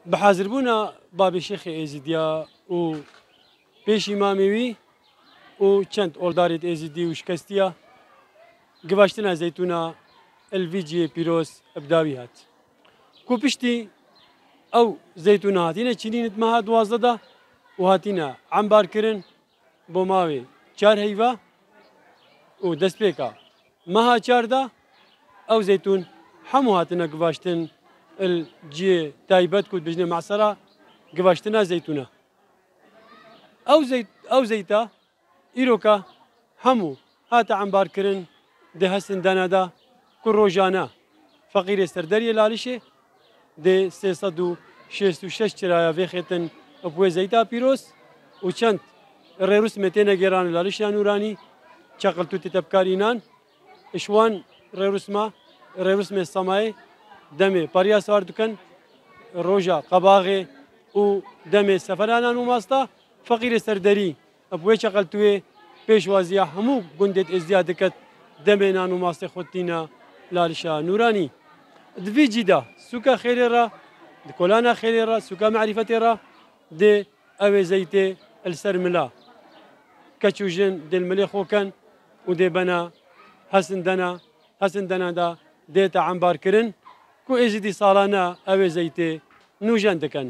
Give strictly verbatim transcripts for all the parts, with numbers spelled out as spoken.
بحاضر بونا بابی شیخ ازیدیا و پیش امامیوی و چند اولداریت ازیدی و شکستیا گواشتنا زیتونا الویجی پیروس ابداوی هات کو پشتی او زیتونا هاتینا چینینت مها دوازده و هاتینا عنبار کرن بو ماوی چار هیوا و دست پیکا مها چار دا او زیتون همو هاتنا گواشتن الجي تايبت كود بجنة معصرة قباشتنا زيتونة أو زيت أو زيتا إيروكا همو هاتا عنبار كرن ده هسن دانا دا كل روجانا فقير سردري لالشة ده سيصدو شيستو شش ترايا فيختن أبوي زيتا بيروس وشنت الريروس متينا جيران لالشة نوراني شغلتو تتبكارينان إشوان ريروس ما ريروس من السماء دمي باريا سوار دكان روجا قباغي و دمي سفرانا نماستا فقير سردري ابوي شغلتوي بيشوازيا همو قندت ازديادكت دمي نانو ماستا خوتينا لارشا نوراني دفي جدا سوكا خيريرا دكولانا خيريرا سوكا معرفتيرا دي اوي زيتي السرملا كاتشوجن دي المليخو كان ودي بنا حسن دنا حسن دنا دا ديتا عنبار كرن كو إجدي صالانا أوي زيتي نوجان دكان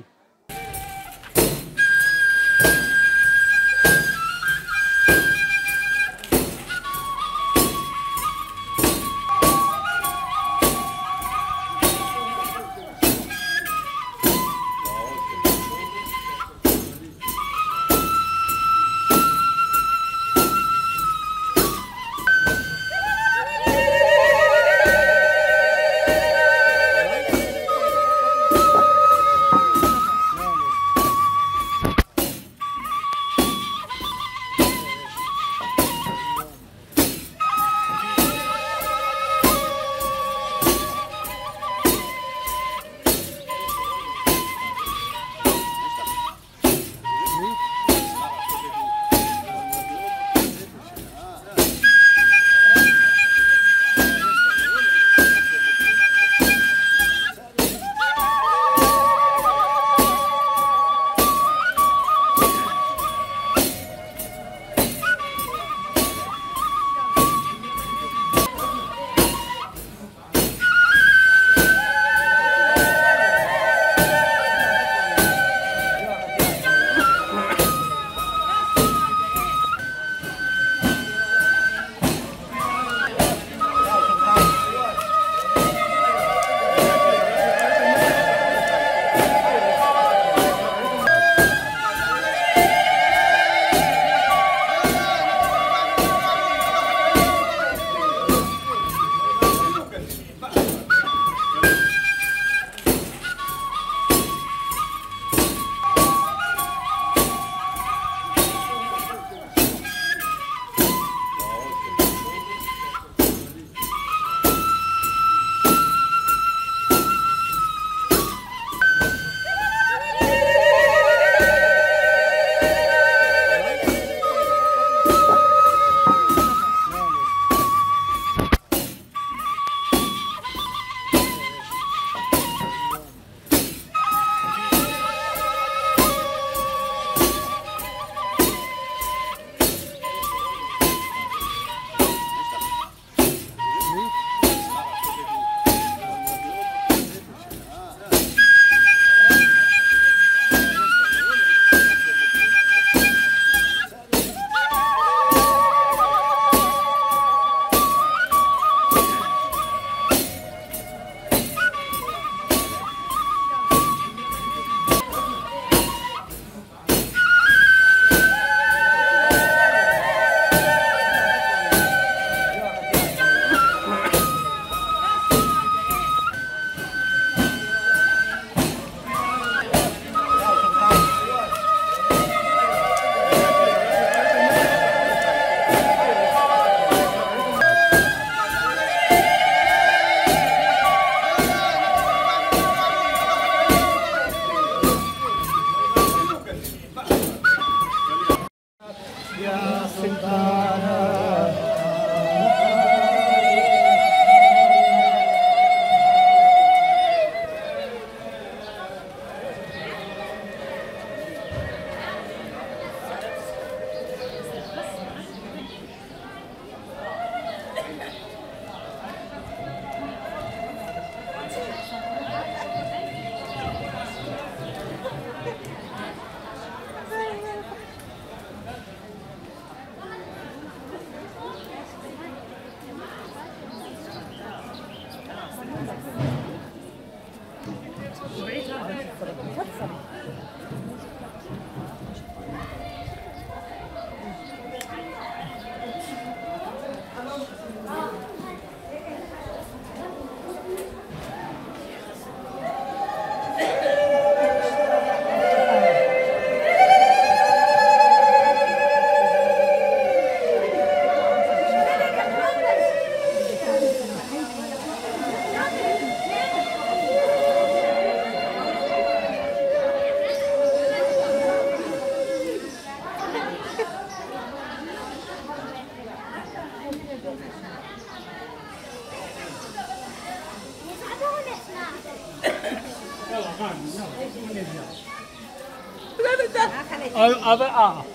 أبا آه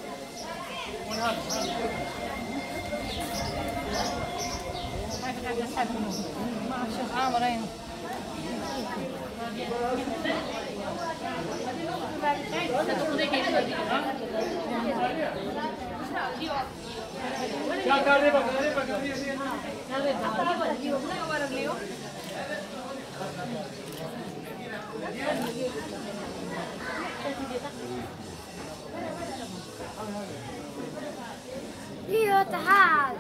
ايوه تعال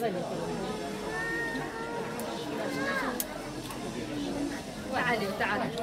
تعالي تعالي